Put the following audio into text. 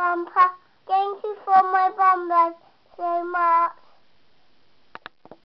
Grandpa. Thank you for my bonbons so much.